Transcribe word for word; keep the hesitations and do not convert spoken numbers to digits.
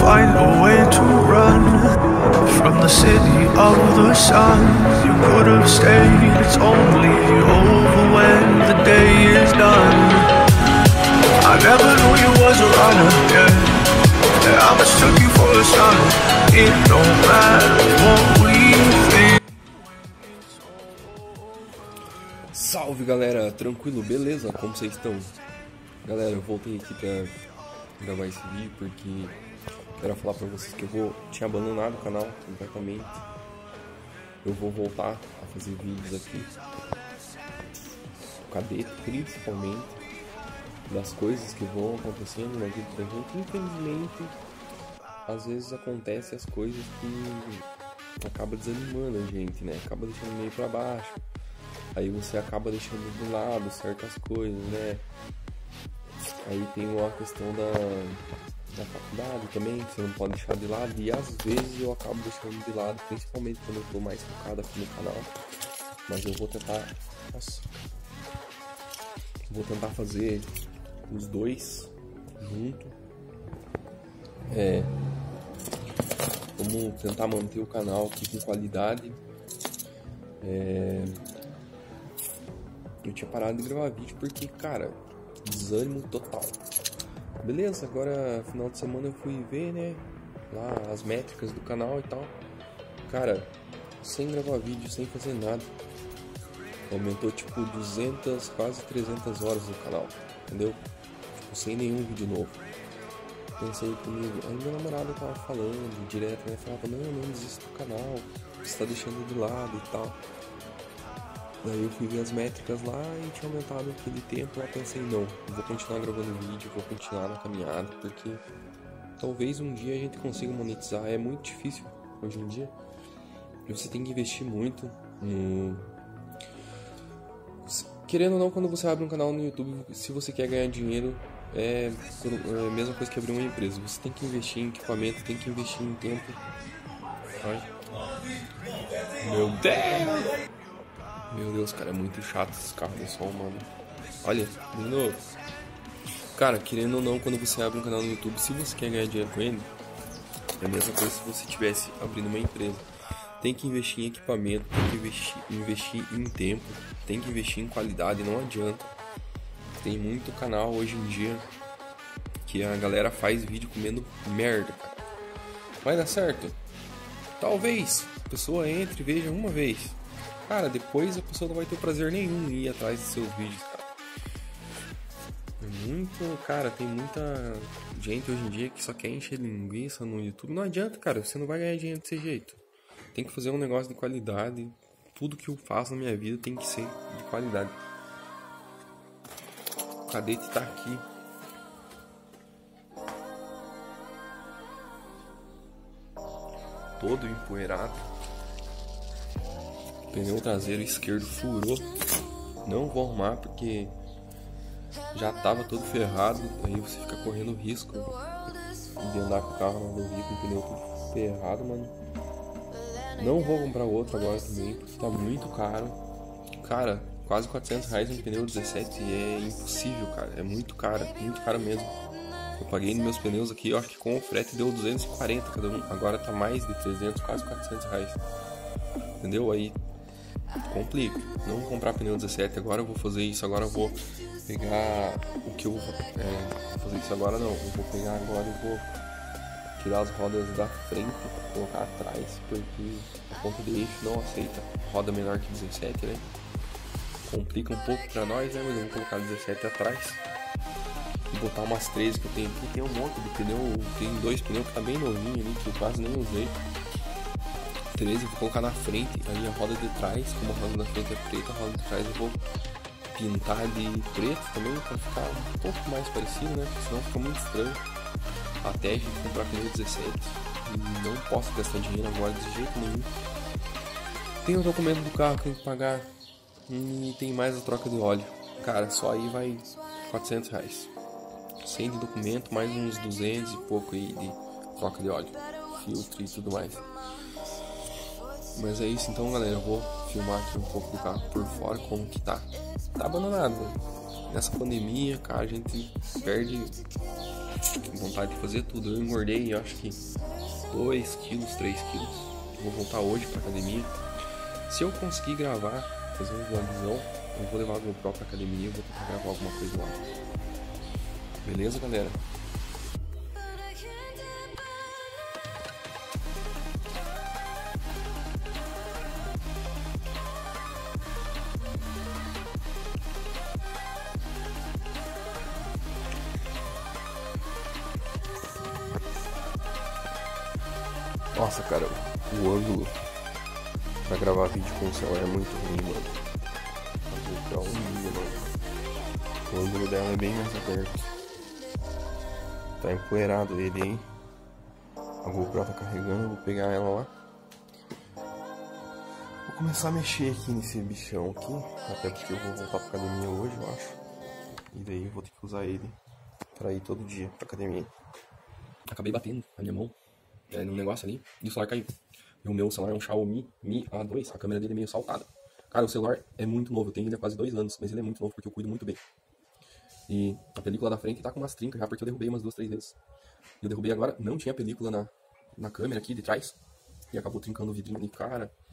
find a way to run from the city of the sun. You could have stayed, it's only over when the day is done. I never knew you was a runner, yeah. I mistook you for a son. It don't matter what we think. Salve galera, tranquilo, beleza? Como vocês estão? Galera, eu voltei aqui pra gravar esse vídeo porque quero falar pra vocês que eu vou tinha abandonado o canal completamente. Eu vou voltar a fazer vídeos aqui, o cadete principalmente, das coisas que vão acontecendo na vida da gente. Infelizmente, às vezes acontecem as coisas que acaba desanimando a gente, né? Acaba deixando meio pra baixo. Aí você acaba deixando de lado certas coisas, né? Aí tem uma questão da, da faculdade também, que você não pode deixar de lado. E às vezes eu acabo deixando de lado, principalmente quando eu tô mais focado aqui no canal. Mas eu vou tentar... Nossa. Vou tentar fazer os dois junto. É... Vamos tentar manter o canal aqui com qualidade. É... Eu tinha parado de gravar vídeo porque, cara, desânimo total. Beleza, agora final de semana eu fui ver, né, lá as métricas do canal e tal. Cara, sem gravar vídeo, sem fazer nada, aumentou tipo duzentas, quase trezentas horas no canal, entendeu? Tipo, sem nenhum vídeo novo. Pensei comigo, aí meu namorado tava falando direto, né, falava, não, não desista do canal, você tá deixando de lado e tal. Daí eu fui ver as métricas lá e tinha aumentado aquele tempo. Eu pensei, não, eu vou continuar gravando vídeo, vou continuar na caminhada, porque talvez um dia a gente consiga monetizar. É muito difícil hoje em dia. Você tem que investir muito no... Querendo ou não, quando você abre um canal no YouTube, se você quer ganhar dinheiro, é a mesma coisa que abrir uma empresa. Você tem que investir em equipamento, tem que investir em tempo. Ai. Meu Deus! Meu Deus, cara, é muito chato esse carro de som, mano. Olha, de novo. Cara, querendo ou não, quando você abre um canal no YouTube, se você quer ganhar dinheiro com ele, é a mesma coisa se você estivesse abrindo uma empresa. Tem que investir em equipamento, tem que investir, investir em tempo, tem que investir em qualidade, não adianta. Tem muito canal hoje em dia que a galera faz vídeo comendo merda, cara. Vai dar certo? Talvez a pessoa entre e veja uma vez. Cara, depois a pessoa não vai ter prazer nenhum em ir atrás dos seus vídeos, cara. É muito, cara, tem muita gente hoje em dia que só quer encher linguiça no YouTube. Não adianta, cara, você não vai ganhar dinheiro desse jeito. Tem que fazer um negócio de qualidade. Tudo que eu faço na minha vida tem que ser de qualidade. O cadete tá aqui. Todo empoeirado. Pneu traseiro esquerdo furou. Não vou arrumar porque já tava todo ferrado. Aí você fica correndo risco de andar com o carro na rodovia com o pneu todo ferrado, mano. Não vou comprar outro agora também, porque tá muito caro. Cara, quase quatrocentos reais um pneu dezessete é impossível, cara. É muito caro, muito caro mesmo. Eu paguei nos meus pneus aqui, eu acho que com o frete deu duzentos e quarenta cada um. Agora tá mais de trezentos, quase quatrocentos reais. Entendeu? Aí complica. Não vou comprar pneu dezessete agora, eu vou fazer isso agora, eu vou pegar o que eu é, vou fazer isso agora não, eu vou pegar agora e vou tirar as rodas da frente e colocar atrás, porque a ponta de eixo não aceita roda menor que dezessete, né? Complica um pouco pra nós, né? Mas eu vou colocar dezessete atrás e botar umas treze que eu tenho aqui. Tem um monte de pneu, tem dois pneus que tá bem novinho ali, que eu quase nem usei. treze eu vou colocar na frente, aí a roda de trás, como a roda da frente é preta, a roda de trás eu vou pintar de preto também, pra ficar um pouco mais parecido, né? Porque senão fica muito estranho até a gente comprar pneu dezessete. E não posso gastar dinheiro agora de jeito nenhum. Tem o documento do carro que tem que pagar e tem mais a troca de óleo. Cara, só aí vai quatrocentos reais. cem de documento, mais uns duzentos e pouco aí de troca de óleo, filtro e tudo mais. Mas é isso então, galera, eu vou filmar aqui um pouco do carro por fora, como que tá. Tá abandonado, né? Nessa pandemia, cara, a gente perde com vontade de fazer tudo. Eu engordei, acho que dois quilos, três quilos. Vou voltar hoje pra academia. Se eu conseguir gravar, fazer um vlogzão, eu vou levar o GoPro pra academia e vou tentar gravar alguma coisa lá. Beleza, galera? Nossa, cara, o ângulo pra gravar vídeo com o celular é muito ruim, mano. A GoPro é horrível, mano. O ângulo dela é bem mais aberto. Tá empoeirado ele, hein? A GoPro tá carregando, eu vou pegar ela lá. Vou começar a mexer aqui nesse bichão aqui. Até porque eu vou voltar pra academia hoje, eu acho. E daí eu vou ter que usar ele pra ir todo dia pra academia. Acabei batendo a minha mão é, num negócio ali e o celular caiu. E o meu celular é um Xiaomi Mi A dois, a câmera dele é meio saltada. Cara, o celular é muito novo, eu tenho ele há quase dois anos, mas ele é muito novo porque eu cuido muito bem. E a película da frente tá com umas trincas já, porque eu derrubei umas duas, três vezes. Eu derrubei agora, não tinha película na, na câmera aqui de trás, e acabou trincando o vidrinho ali, cara.